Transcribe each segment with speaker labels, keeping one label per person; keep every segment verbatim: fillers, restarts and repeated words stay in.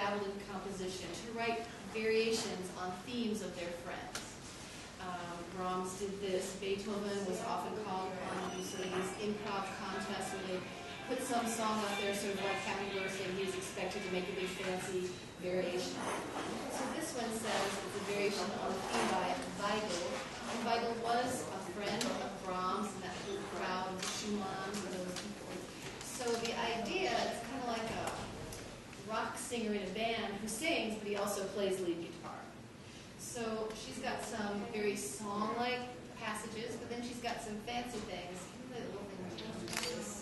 Speaker 1: dabbled in composition to write variations on themes of their friends. Um, Brahms did this. Beethoven was often called upon to do sort of these improv contests where they put some song out there, sort of like Happy Birthday, and he's expected to make a big fancy variation. So this one says it's a variation on a theme by Weigl. And Weigl was a friend of Brahms and that whole crowd of Schumann and those people. So the idea is kind of like a rock singer in a band who sings, but he also plays lead guitar. So she's got some very song-like passages, but then she's got some fancy things. Look at the little thing like this.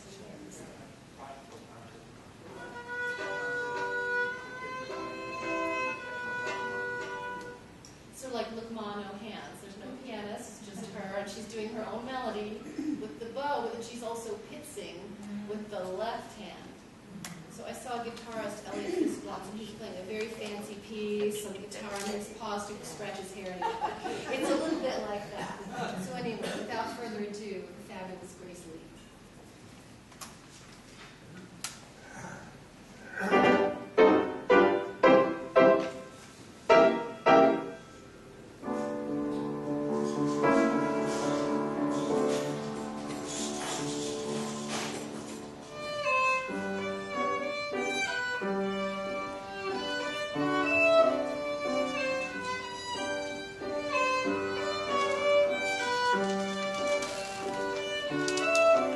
Speaker 1: So like look ma, no hands. There's no pianist, it's just her, and she's doing her own melody with the bow, but she's also pitzing with the left hand. So I saw guitarist Elliot Fisklots, and he's playing a very fancy piece on the guitar, and he's paused to scratch his hair. And it's a little bit like that. So anyway, without further ado, the fabulous Grace Lee.
Speaker 2: Thank you.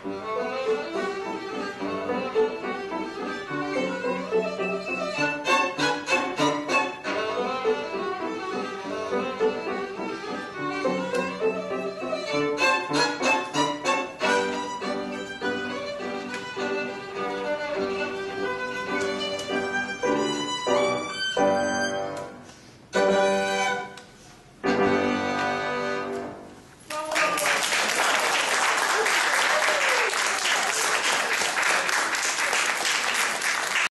Speaker 2: Thank you.